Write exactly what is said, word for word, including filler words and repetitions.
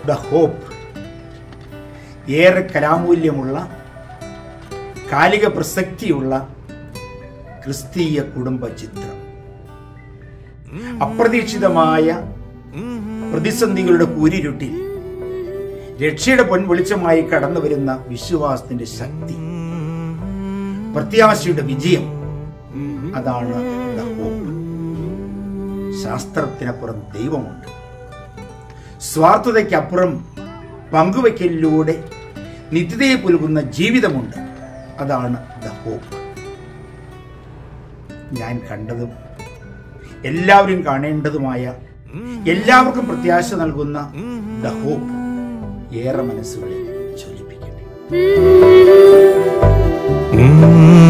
The hope ഏറെ കലാമൂല്യമുള്ള, കാലിക പ്രസക്തിയുള്ള ക്രിസ്തീയ കുടുംബ ചിത്രം. അപ്രതീക്ഷിതമായ പ്രതിസന്ധികളുടെ കൂരിരുട്ടിൽ രക്ഷയുടെ പൊൻവെളിച്ചമായി കടന്നു വരുന്ന വിശ്വാസത്തിന്റെ ശക്തി, പ്രത്യാശയുടെ വിജയം, അതാണ് ദ ഹോപ്പ്. ശാസ്ത്രത്തിനപ്പുറം ദൈവമുണ്ട്. സ്വാർത്ഥതയ്ക്കപ്പുറം പങ്കുവയ്ക്കലിലൂടെ നിത്യതയെ പുൽകുന്ന ജീവിതമുണ്ട്. അതാണ് ദ ഹോപ്പ്. ഞാൻ കണ്ടതും എല്ലാവരും കാണേണ്ടതുമായ, എല്ലാവർക്കും പ്രത്യാശ നൽകുന്ന ദ ഹോപ്പ് ഏറെ മനസ്സുകളിൽ ജ്വലിപ്പിക്കട്ടെ.